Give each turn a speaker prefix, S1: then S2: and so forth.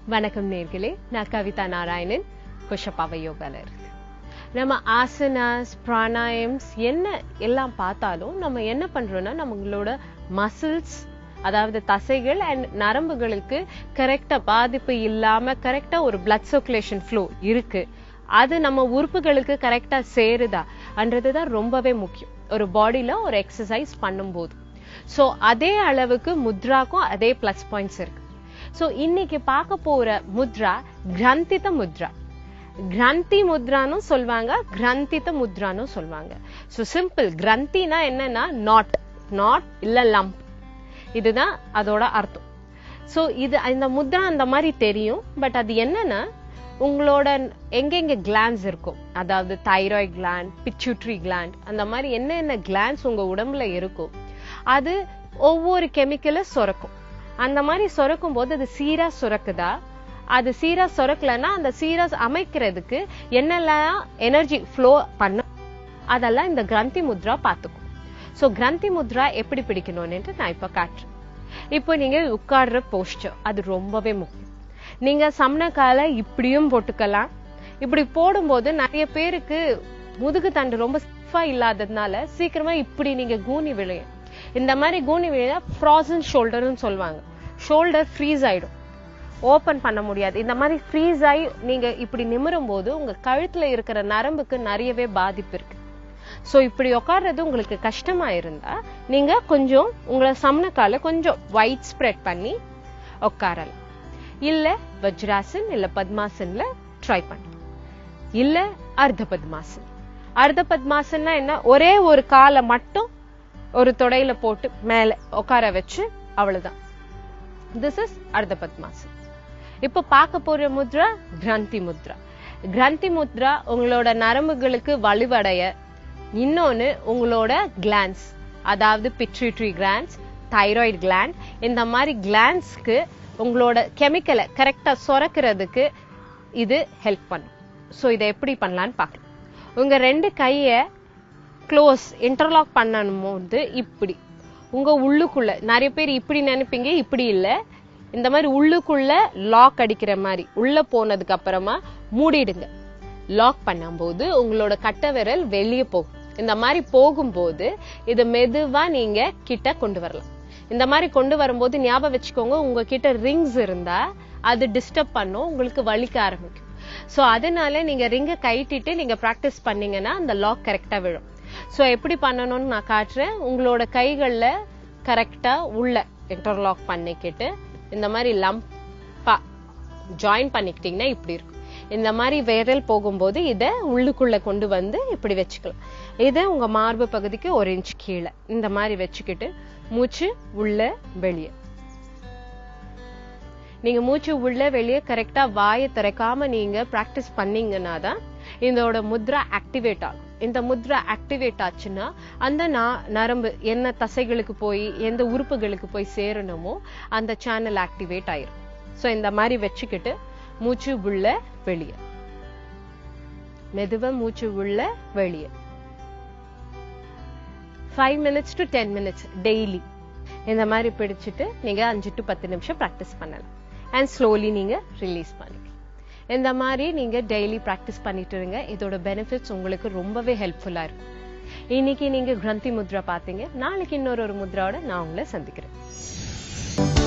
S1: வணக்கம் நேர்களே, நான் கவிதா நாராயணன், குஷப்பாவை யோகால இருக்கு. நம்ம ஆசனாஸ், பிராணாயம்ஸ் என்ன எல்லாம் பார்த்தாலும் நம்ம என்ன பண்றோம்னா நம்மளோட மசில்ஸ், அதாவது தசைகள் அண்ட் நரம்புகளுக்கு கரெக்டா பாதிப்பு இல்லாம கரெக்டா ஒரு பிளட் சர்க்குலேஷன் ஃப்ளோ இருக்கு, அது நம்ம உறுப்புகளுக்கு கரெக்டா சேருதான்றதுதான் ரொம்பவே முக்கியம் ஒரு பாடியில ஒரு எக்ஸசைஸ் பண்ணும்போது. சோ அதே அளவுக்கு முத்ராக்கும் அதே பிளஸ் பாயிண்ட்ஸ் இருக்கு. சோ இன்னைக்கு பார்க்க போற முத்ரா கிரந்தித முத்ரா. கிரந்தி முத்ரான்னு சொல்வாங்க, கிரந்தித முத்ரான்னு சொல்வாங்க. சோ சிம்பிள், கிரந்தினா என்னன்னா நாட் இல்ல லம்ப், இதுதான் அதோட அர்த்தம். சோ இது இந்த முத்ரா அந்த மாதிரி தெரியும், பட் அது என்னன்னா உங்களோட எங்கெங்க கிளாண்ட்ஸ் இருக்கும், அதாவது தைராய்டு கிளாண்ட், பிட்யூட்டரி கிளாண்ட், அந்த மாதிரி என்னென்ன கிளாண்ட்ஸ் உங்க உடம்புல இருக்கும், அது ஒவ்வொரு கெமிக்கல சுரக்கும். அந்த மாதிரி சுரக்கும் போது அது சீரா சுரக்குதா, அது சீரா சுரக்கலன்னா அந்த சீரா அமைக்கிறதுக்கு என்னெல்லாம் எனர்ஜி ஃப்ளோ பண்ண, அதெல்லாம் இந்த கிரந்தி முத்ரா பார்த்துக்கும். சோ கிரந்தி முத்ரா எப்படி பிடிக்கணும்னு நான் இப்ப காட்டுறேன். இப்போ நீங்க உட்கார்ற போஸ்டர் அது ரொம்பவே முக்கியம். நீங்க சமணக்கால இப்படியும் போட்டுக்கலாம். இப்படி போடும்போது நிறைய பேருக்கு முதுகு தண்டு ரொம்ப ஸ்டிஃபா இல்லாததுனால சீக்கிரமா இப்படி நீங்க கூனி விழுயும். இந்த மாதிரி கூனி விழுந்தா ஃப்ராசன் ஷோல்டர்னு சொல்லுவாங்க. ஷோல்டர் ஃப்ரீஸ் ஆயிடும், ஓபன் பண்ண முடியாது. இந்த மாதிரி ஃப்ரீஸ் ஆகி நீங்க இப்படி நிமிரும் போது உங்க கழுத்துல இருக்கிற நரம்புக்கு நிறையவே பாதிப்பு இருக்கு. சோ இப்படி உட்கார்றது உங்களுக்கு கஷ்டமா இருந்தா நீங்க கொஞ்சம் உங்களை சமணக்கால கொஞ்சம் வைட் ஸ்ப்ரெட் பண்ணி உட்காரலாம். இல்ல வஜ்ராசன் இல்ல பத்மாசன்ல ட்ரை பண்ணலாம். இல்ல அர்த்த பத்மாசன். அர்த்த பத்மாசன்னா என்ன, ஒரே ஒரு காலை மட்டும் ஒரு தொடையில போட்டு மேல உட்கார வச்சு, அவ்வளவுதான். திஸ் இஸ் அர்த்த பத்மாசன். இப்ப பார்க்க போற முத்ரா கிரந்தி முத்ரா. கிரந்தி முத்ரா உங்களோட நரம்புகளுக்கு வலுவடைய, இன்னொன்னு உங்களோட கிளாண்ட்ஸ், அதாவது பிட்யூட்டரி கிளாண்ட்ஸ், தைராய்டு கிளாண்ட், இந்த மாதிரி கிளாண்ட்ஸ்க்கு உங்களோட கெமிக்கலை கரெக்டா சுரக்கிறதுக்கு இது ஹெல்ப் பண்ணும். சோ இதை எப்படி பண்ணலான்னு பார்க்கலாம். உங்க ரெண்டு கைய க்ளோஸ் இன்டர்லாக் பண்ணணும் போது இப்படி உங்க உள்ளுக்குள்ள, நிறைய பேர் இப்படி நினைப்பீங்க, இப்படி இல்ல, இந்த மாதிரி உள்ளுக்குள்ள லாக் அடிக்கிற மாதிரி உள்ள போனதுக்கு அப்புறமா மூடிடுங்க. லாக் பண்ணும்போது உங்களோட கட்டை விரல் வெளியே போகும். இந்த மாதிரி போகும்போது இது மெதுவா நீங்க கிட்ட கொண்டு வரலாம். இந்த மாதிரி கொண்டு வரும்போது ஞாபகம் வச்சுக்கோங்க, உங்ககிட்ட ரிங்ஸ் இருந்தா அது டிஸ்டர்ப் பண்ணும், உங்களுக்கு வலிக்க ஆரம்பிக்கும். சோ அதனால நீங்க ரிங்க கைட்டிட்டு நீங்க பிராக்டிஸ் பண்ணீங்கன்னா அந்த லாக் கரெக்டா விழும். சோ எப்படி பண்ணணும்னு நான் காட்டுறேன். உங்களோட கைகள்ல கரெக்டா உள்ள இன்டர்லாக் பண்ணிக்கிட்டு இந்த மாதிரி லம்பா ஜாயின் பண்ணிக்கிட்டீங்கன்னா இப்படி இருக்கும். இந்த மாதிரி விரல் போகும்போது இத உள்ளுக்குள்ள கொண்டு வந்து இப்படி வச்சுக்கலாம். இத உங்க மார்பு பகுதிக்கு 1 இன்ச் கீழே இந்த மாதிரி வச்சுக்கிட்டு மூச்சு உள்ள வெளியே. நீங்க மூச்சு உள்ள வெளியே கரெக்டா வாயை திறக்காம நீங்க பிராக்டிஸ் பண்ணீங்கன்னா தான் இதோட முத்ரா ஆக்டிவேட் ஆகும். இந்த முத்ரா ஆக்டிவேட் ஆச்சுன்னா அந்த நரம்பு என்ன தசைகளுக்கு போய் எந்த உறுப்புகளுக்கு போய் சேரணுமோ அந்த சேனல் ஆக்டிவேட் ஆயிரும். சோ இந்த மாதிரி வச்சுக்கிட்டு மூச்சு உள்ள வெளியே, மெதுவா மூச்சு உள்ள வெளியே 5 minutes to 10 minutes டெய்லி இந்த மாதிரி பிடிச்சிட்டு நீங்க 5 to 10 நிமிஷம் பிராக்டிஸ் பண்ணலாம். அண்ட் ஸ்லோலி நீங்க ரிலீஸ் பண்ணிக்கலாம். இந்த மாதிரி நீங்க டெய்லி பிராக்டிஸ் பண்ணிட்டு இருங்க. இதோட பெனிஃபிட்ஸ் உங்களுக்கு ரொம்பவே ஹெல்ப்ஃபுல்லா இருக்கும். இன்னைக்கு நீங்க கிரந்தி முத்ரா பாத்தீங்க. நாளைக்கு இன்னொரு முத்ராவோட நான் உங்களை சந்திக்கிறேன்.